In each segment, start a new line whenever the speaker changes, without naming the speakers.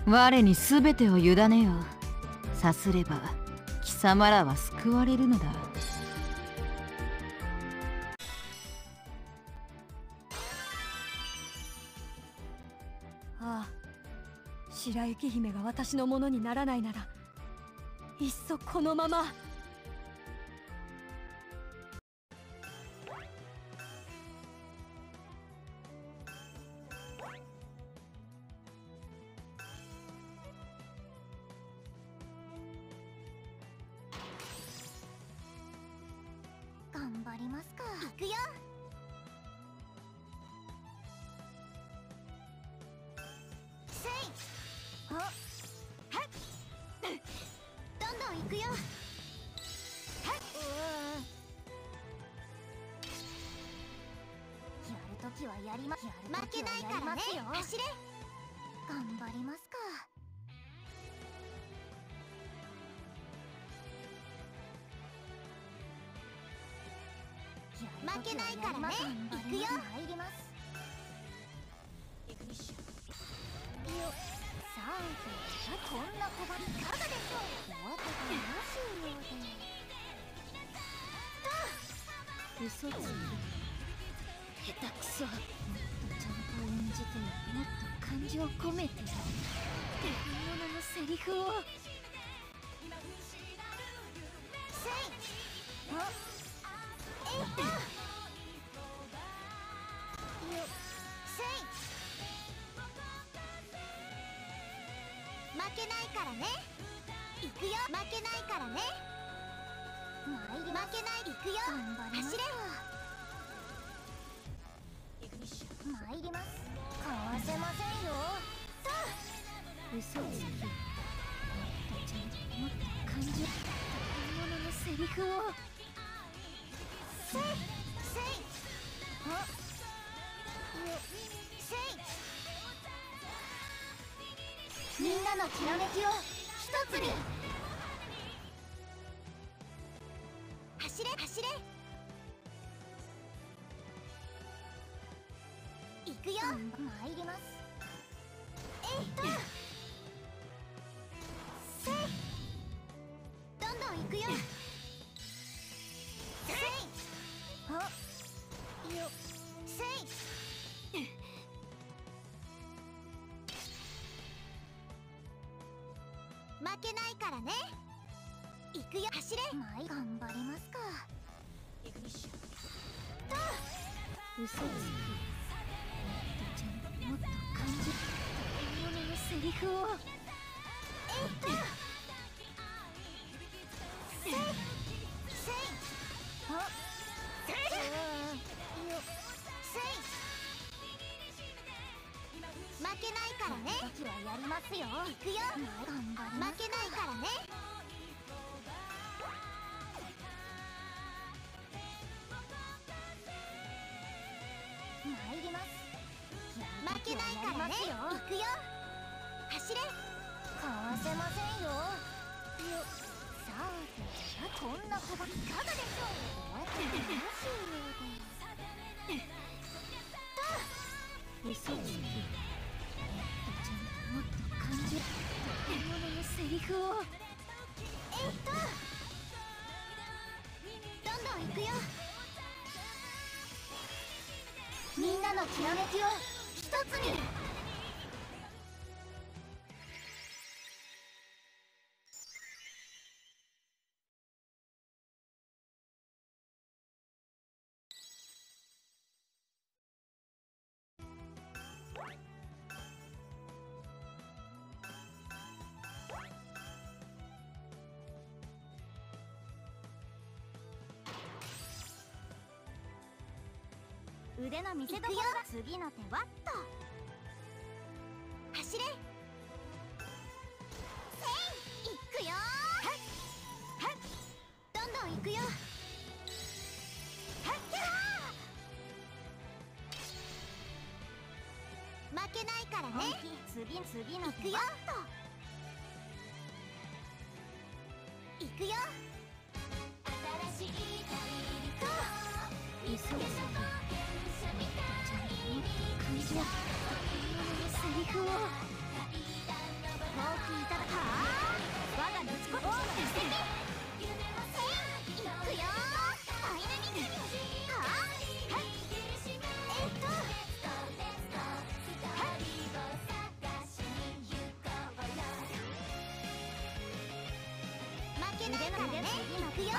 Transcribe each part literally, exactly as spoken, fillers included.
我に全てを委ねよ。さすれば貴様らは救われるのだ。
ああ、白雪姫が私のものにならないならいっそこのまま。
頑張りますか。行くよ。せい。あ、はっ。どんどん行くよ。はっ。うーん。やるときはやりま。やるときはやりますよ。走れ。頑張りますか。負けないからね。行くよ。参ります。よ。さあ、こんな小判いかがでしょう。お後がよろしいようで。嘘つき。下手くそ。もっとちゃんと演じて、もっと感情込めて。本物のセリフを。せい。あ。えいた。負けないからね。行くよ。負けないからね。参ります。負けない。行くよ。頑張ります。走れ。参ります。かわせませんよ。さあ。嘘つき。もっとちゃんともっと感じ。本物のセリフを。せい。せい。あ。よ。せい。みんなのきらめきを一つに。走れ走れ。行くよ。参ります。えいと。せい。どんどん行くよ。せい。あ。よ。せい。負けないからね。行くよ。走れ。頑張りますか。と。嘘つき。もっとちゃんともっと感じ。本物のセリフを。えいと。せい。せい。あ。せい。よ。せい。負けないからね。時はやりますよ。行くよ。頑張ります。負けないからね。参ります。負けないからね。行くよ。走れ。かわせませんよ。よ。さあ、こんな小判いかがでしょう。お後がよろしいようで。と。嘘つき。もっと感じ。本物のセリフを。えいと。どんどん行くよ。みんなのきらめきを一つに。腕の見せ所が。次の手はっと。走れ。せい。行くよ。はっはっ。どんどん行くよ。はっきゃー。負けないからね。次次の手はっと。行くよ。新しいと。急げ急げ。感じ。本物のセリフを。 気いただか我がのちこちの奇跡夢はせいいくよダイナミックにはあはいえっと負けないからねいくよ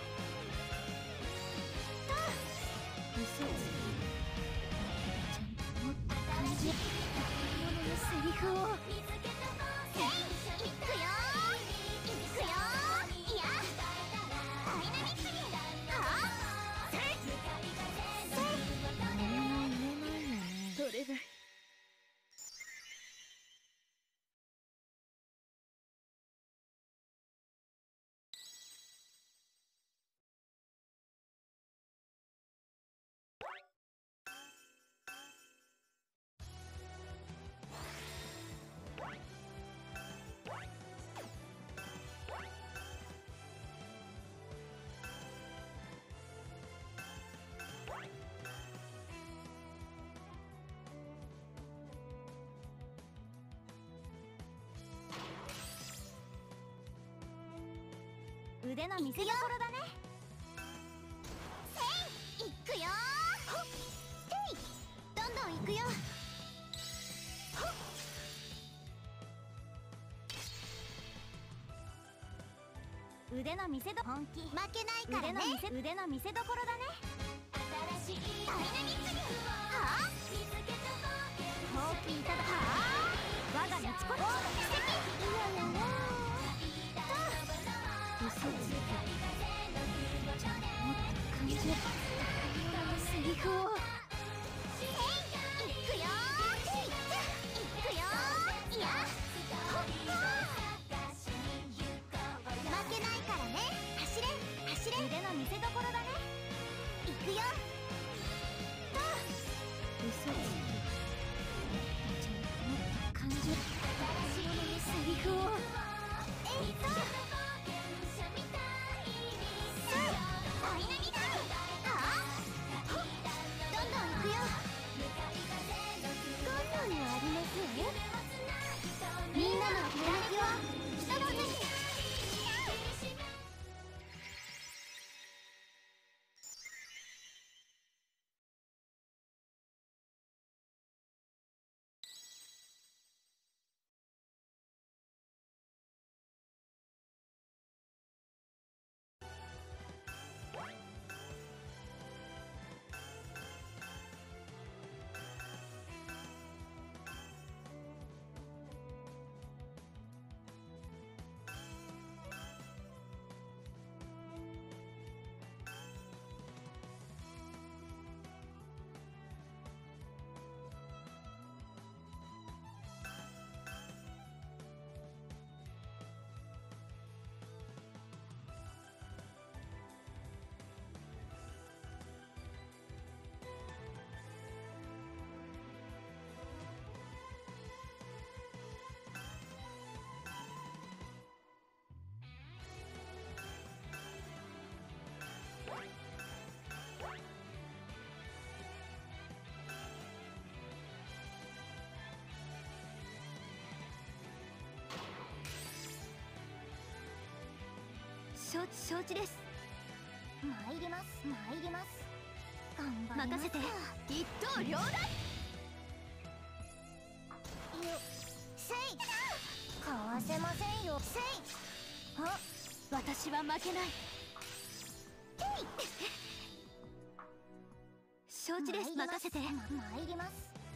嘘つきちゃんともっと感じる本物のセリフをせいいくよいくよいやダイナミックにはあせいせい何も言えないよね取れない腕の見せ所だねせいいくよほっせいどんどんいくよほっ腕の見せど本気負けないからね腕の見せ腕の見せ所だね新しいダイナミックにはあ見つけたほうきいただか我がのちこちの奇跡いやいやいや嘘つきちゃんともっと感じる本物のセリフをせいいくよせいいくよいやほっこ負けないからね走れ走れ腕の見せ所だねいくよと嘘つきちゃんともっと感じる本物のセリフをえいっとダイナミックにはあほっどんどんいくよ今度もありますみんなのひらめきを一つに承知承知です。参ります参ります。頑張ります。任せて一刀両断。よせいかわせませんよせい。あ私は負けない。えい承知です。任せて参ります。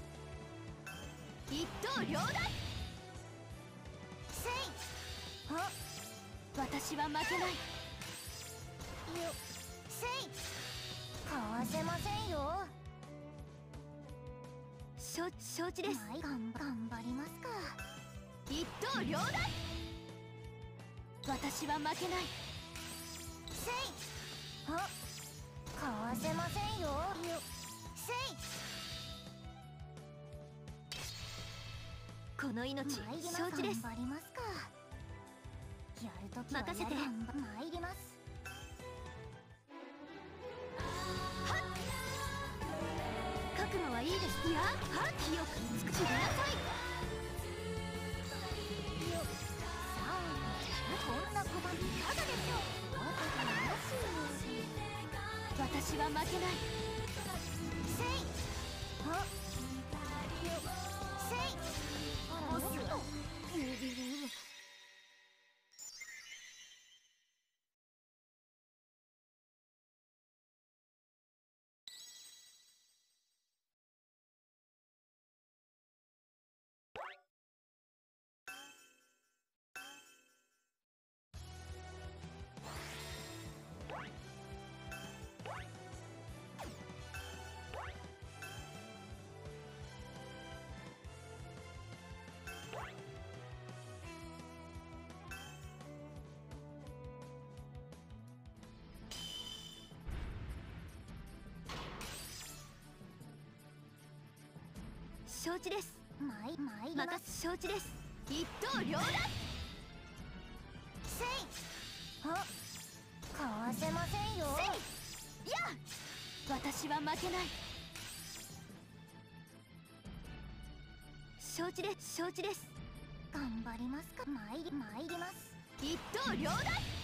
一刀両断。せいあ私は負けない。よせいかわせませんよ。承承知です。頑張りますか。一刀両断。私は負けない。せいあかわせませんよ。よせいこの命承知です。頑張りますか。やるときは任せて参ります。はっ覚悟はいいです。いやはっ清く尽くしなさい。よ
私は負けない。
せいあせいあらよ
承知です。
まいまいります。
承知です。一刀両断。
せいあかわせませんよ。
せいや私は負けない。承知です。承知です。
頑張りますか。まいりまいります。
一刀両断。